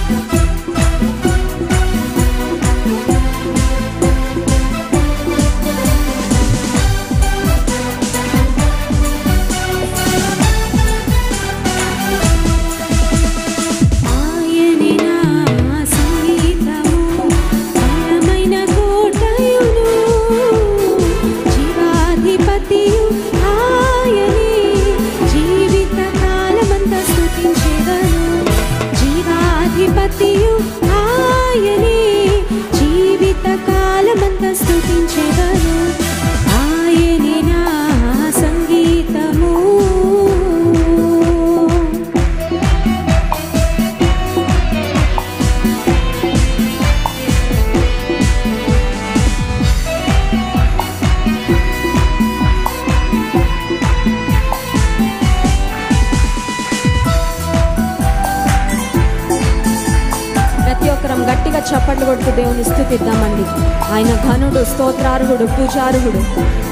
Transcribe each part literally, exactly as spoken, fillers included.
గట్టిగా చప్పట్లు కొడుతూ దేవుని స్తుతిద్దామండి. ఆయన ఘనుడు, స్తోత్రార్హుడు, పూజార్హుడు.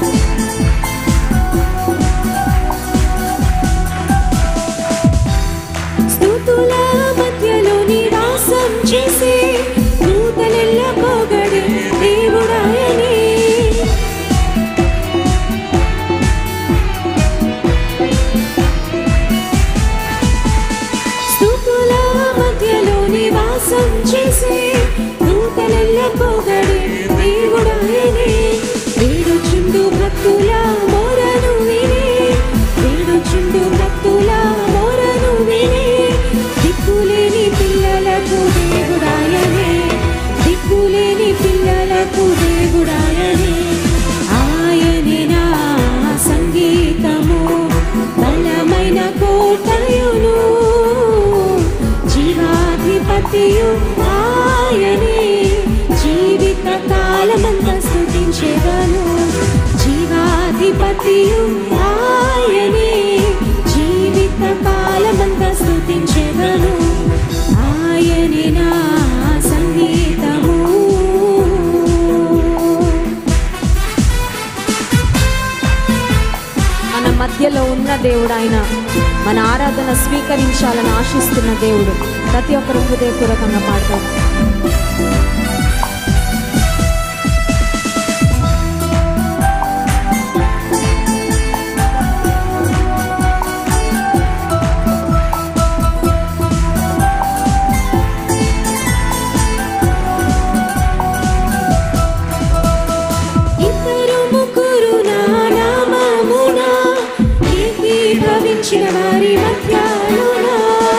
స్తుతుల మధ్యలో నివాసం చేసే దూతలెల్ల పొగడే దేవుడాయనే. స్తుతుల మధ్యలో నివాసం చేసే దూతలెల్ల పొగడే దేవుడాయనే. వేడుచుండు భక్తుల మొరను వినే, వేడుచుండు భక్తుల మొరను వినే. దిక్కులేని పిల్లలకు దేవుడాయనే, దిక్కులేని పిల్లలకు దేవుడాయనే. ఆయనే నా సంగీతము, బలమైన కోటయును, జీవాధిపతియు ఆయనే. జీవిత కాలమంతా స్తుతించెదను, జీవాధిపతియు ఆయనే. జీవిత కాలమంతా స్తుతించెదను, ఆయనే నా సంగీతము. మన మధ్యలో ఉన్న దేవుడు ఆయన. మన ఆరాధన స్వీకరించాలని ఆశిస్తున్న దేవుడు. ప్రతి ఒక్కరు హృదయపూర్వకంగా పాడతాం. ఇద్దరు ముగ్గురు నా నామమున ఏకీభవించిన వారి మధ్యలోన,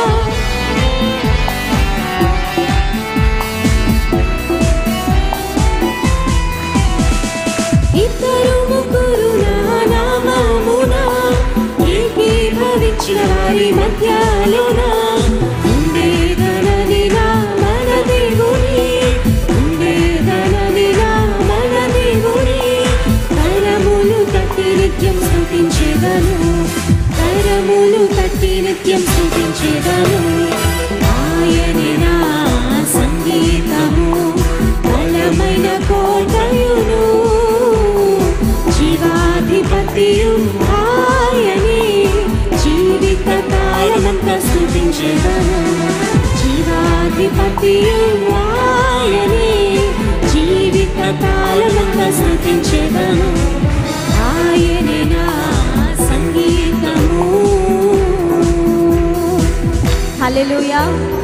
ఇద్దరు ముగ్గురు నా నామమున ఏకీభవించిన వారి మధ్యలోన ఉండేదనని నా మన దేవుని, ఉండేదనని నా మన దేవుని. కరములు తట్టి నిత్యం స్తుతించెదను, కరములు తట్టి నిత్యం స్తుతించెదను. ఆయనే నా సంగీతము, బలమైన కోటయును, జీవాధిపతియు ఆయనే. జీవిత కాలమంతా స్తుతించెదను, జీవాధిపతియు ఆయనే. జీవిత కాలమంతా స్తుతించెదను, ఆయనే నా సంగీతము. హల్లెలూయా.